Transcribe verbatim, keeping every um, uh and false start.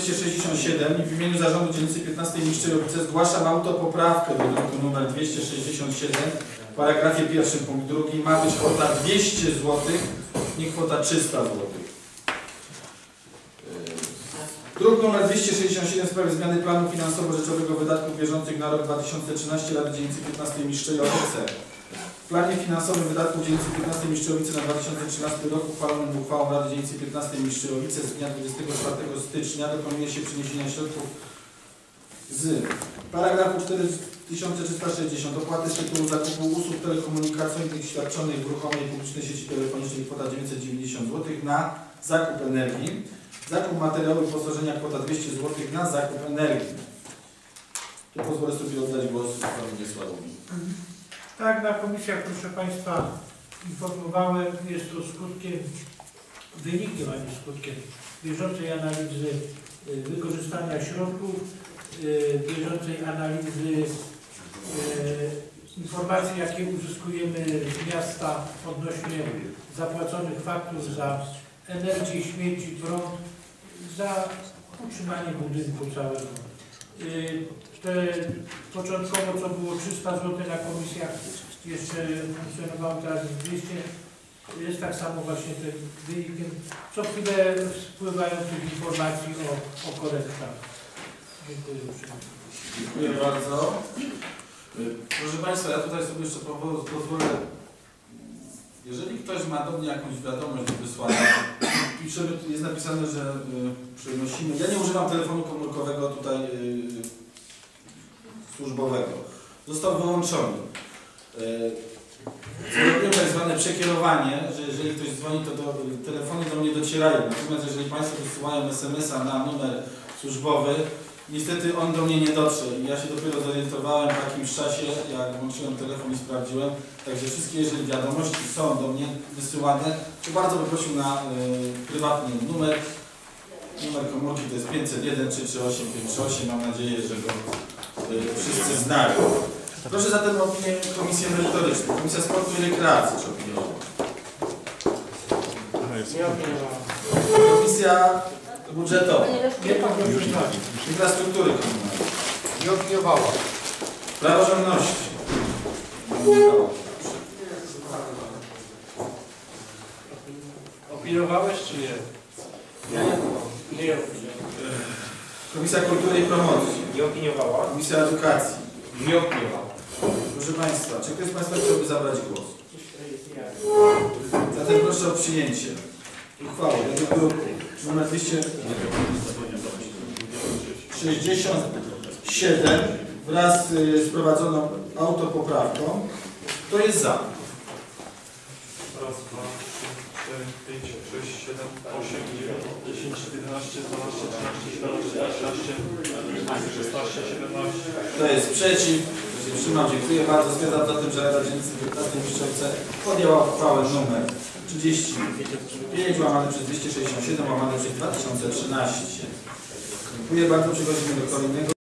dwieście sześćdziesiąt siedem i w imieniu Zarządu Dzielnicy piętnastej Mistrzejowice zgłaszam autopoprawkę do druku numer dwieście sześćdziesiąt siedem. W paragrafie pierwszym punkt drugi ma być kwota dwieście złotych, nie kwota trzysta złotych. Druk nr dwieście sześćdziesiąt siedem w sprawie zmiany planu finansowo-rzeczowego wydatków bieżących na rok dwa tysiące trzynasty Rady Dzielnicy piętnastej Mistrzejowice. W planie finansowym wydatków Dzielnicy piętnastej Mistrzejowice na dwa tysiące trzynasty rok uchwalonym uchwałą Rady Dzielnicy piętnastej Mistrzejowice z dnia dwudziestego czwartego stycznia dokonuje się przeniesienia środków z paragrafu cztery tysiące trzysta sześćdziesiąt opłaty z tytułu zakupu usług telekomunikacyjnych świadczonych w ruchomej publicznej sieci telefonicznej kwota dziewięćset dziewięćdziesiąt złotych na zakup energii. Zakup materiału i wyposażenia kwota dwieście złotych na zakup energii. Tu pozwolę sobie oddać głos panu Wiesławowi. Tak, na komisjach, proszę Państwa, informowałem, jest to skutkiem, wynikiem, a nie skutkiem bieżącej analizy wykorzystania środków, bieżącej analizy informacji, jakie uzyskujemy z miasta odnośnie zapłaconych faktur za energię, śmieci, prąd, za utrzymanie budynku całego. Te początkowo, co było trzysta złotych na komisjach, jeszcze funkcjonowało, teraz jest dwieście. Jest tak samo właśnie tym wynikiem co chwilę wpływających informacji o, o korektach. Dziękuję uprzejmie. Dziękuję bardzo. Proszę Państwa, ja tutaj sobie jeszcze pozwolę, jeżeli ktoś ma do mnie jakąś wiadomość do wysłania, piszemy, jest napisane, że y, przenosimy. Ja nie używam telefonu komórkowego tutaj y, służbowego. Został wyłączony. Y, Zrobiłem tak zwane przekierowanie, że jeżeli ktoś dzwoni, to do, telefony do mnie docierają. Natomiast jeżeli Państwo wysyłają es em es a na numer służbowy, niestety on do mnie nie dotrze. I ja się dopiero zorientowałem w jakimś czasie, jak włączyłem telefon i sprawdziłem. Także wszystkie, jeżeli wiadomości są do mnie wysyłane, to bardzo bym prosił na y, prywatny numer. Numer komórki to jest pięćset jeden trzy trzy osiem pięć trzy osiem. Mam nadzieję, że go y, wszyscy znają. Proszę zatem o opinię Komisji Merytorycznej. Komisja Sportu i Rekreacji czy opiniowała? Nie opiniowała. Komisja Budżetowa. Infrastruktury Komunalnej. Nie opiniowała. Praworządności. Opiniowałeś czy nie? Nie. Nie opiniowała. Komisja Kultury i Promocji. Nie opiniowała. Komisja Edukacji. Nie opiniowała. Proszę Państwa, czy ktoś z Państwa chciałby zabrać głos? Zatem proszę o przyjęcie uchwały do druku nr dwieście sześćdziesiąt siedem wraz z prowadzoną autopoprawką. Kto jest za? Raz, dwa, trzy, cztery, pięć, sześć, siedem, osiem, dziewięć, dziesięć, jedenaście, dwanaście, trzynaście, czternaście, piętnaście, szesnaście, siedemnaście. Kto jest przeciw? Kto się wstrzymał? Dziękuję bardzo. Stwierdzam zatem, że Rada Dzielnicy piętnastej Mistrzejowice podjęła uchwałę numer trzydzieści pięć łamane przez dwieście sześćdziesiąt siedem łamane przez dwa tysiące trzynaście. Dziękuję bardzo. Przechodzimy do kolejnego.